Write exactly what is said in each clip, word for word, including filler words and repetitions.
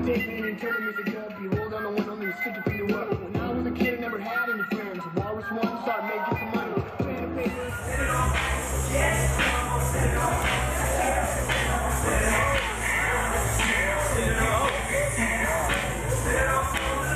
Take me and turn me to dub. You hold on to one of me, stick it to you up. When I was a kid, I never had any friends. The walrus wanted to start making some money. Pen and paper, set it off. Yes, set it off. Set it off. Set it off. Set it off.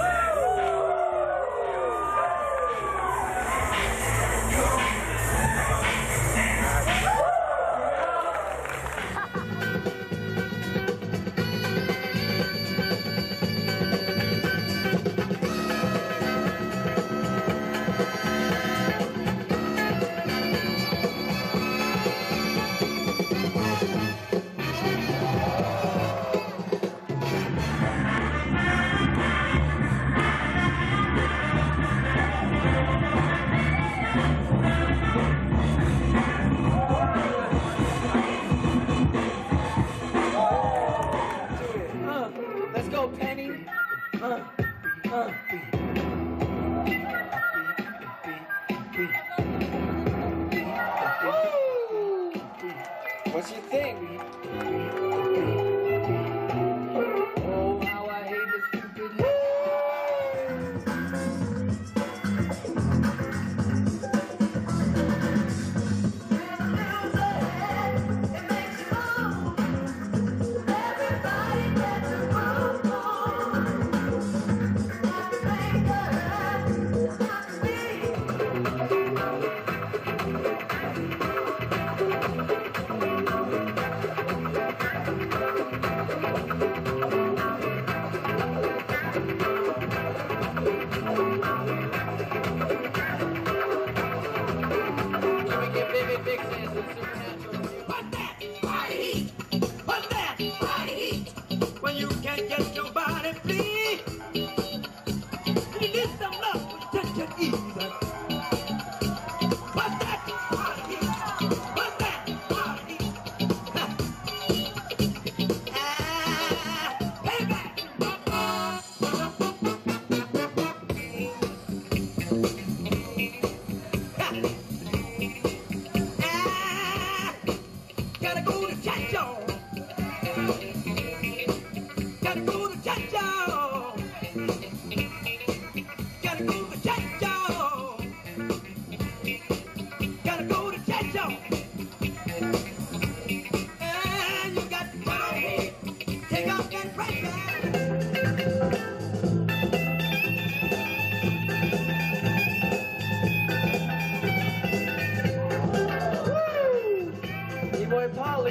Let's go, Penny. Uh, uh. What you think? Oh, how I hate this stupid. When you can't get your body free, you need some love to touch it easy. What's that body heat? What's that body heat? Ah, baby. Ah, gotta go to church, y'all. Gotta go to church, y'all. Gotta go to church, y'all. Gotta go to church, y'all. And you got to go. Take off that pressure. Woo! E-boy Polly.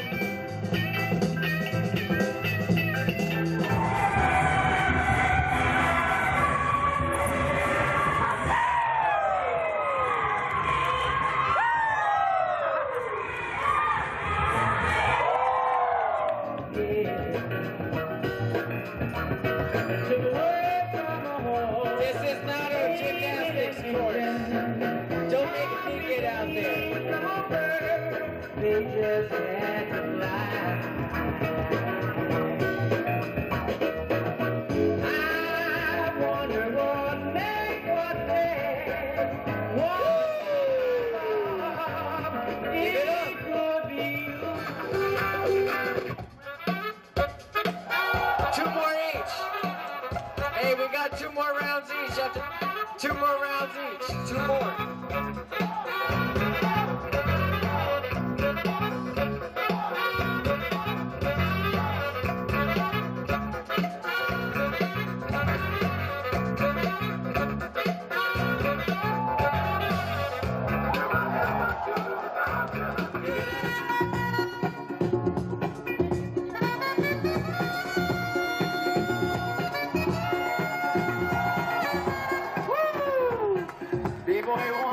This is not a gymnastics course. Don't make me get out there. They just had to fly. I wonder what make what they want. It could be you. Two more each. Hey, we got two more rounds each. After two more rounds each. Two more. B-boy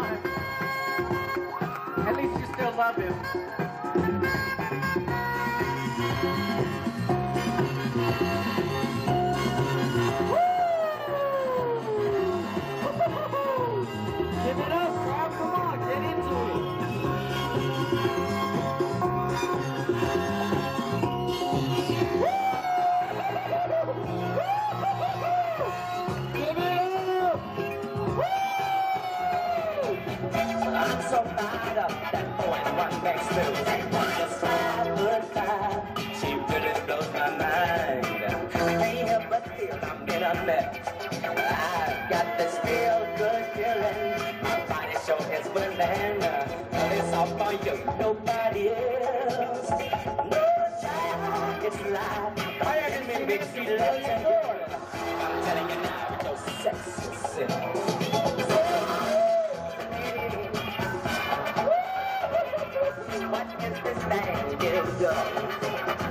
best. I've got this real good feeling. My body sure is willing. It's all for you, nobody else. No child, it's life. I can make big feet love you. I'm telling you now, with your sexy self. What is this thing you do?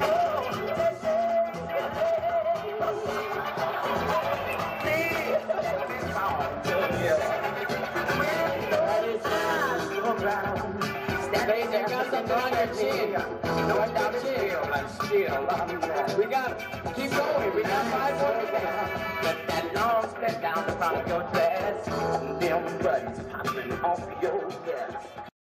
They got something on your chin. No one down chin. I'm still on that. We got to keep going. We got five more to go. Let that long step down the front of your dress. Them buttons popping off your vest.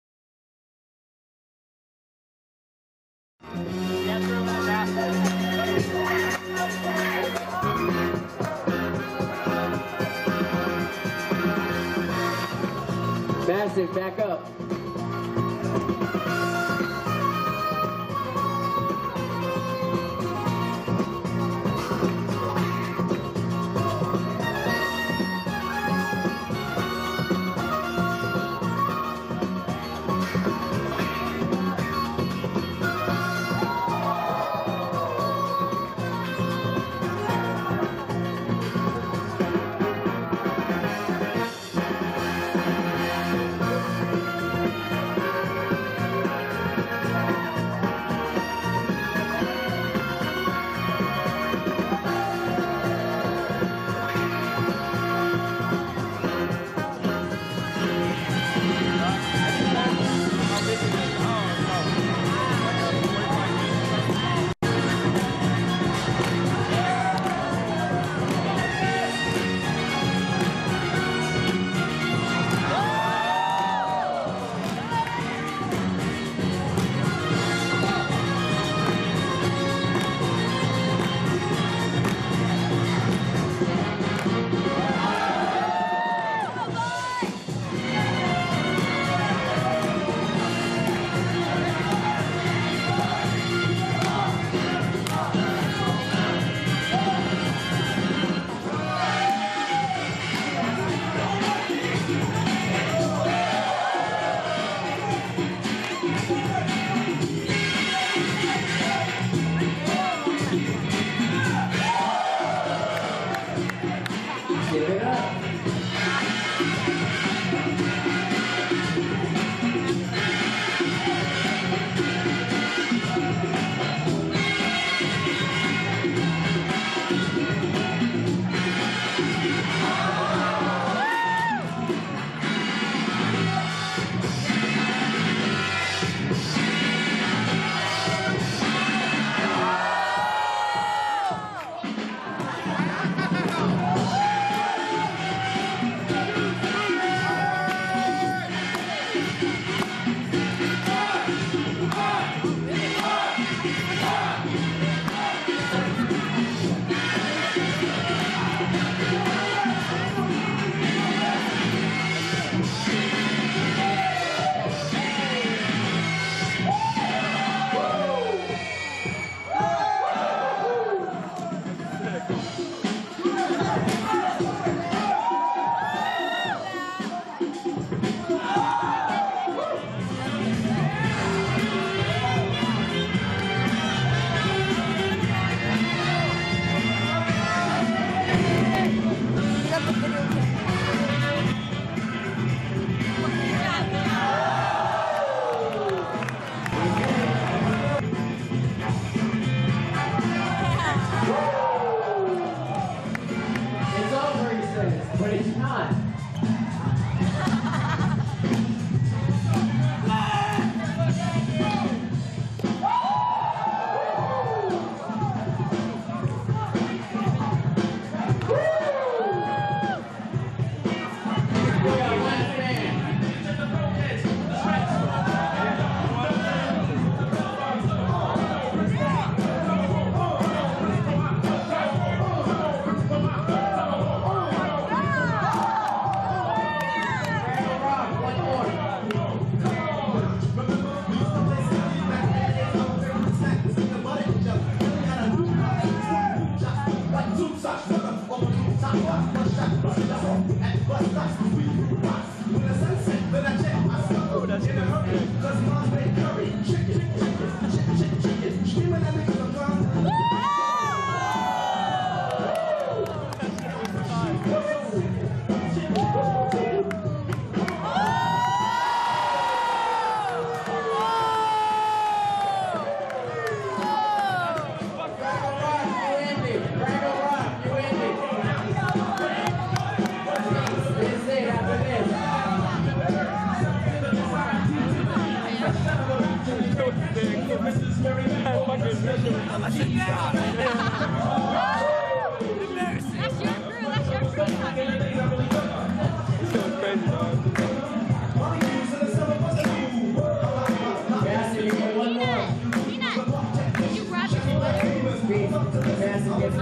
Massive, back up.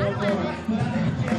go, go.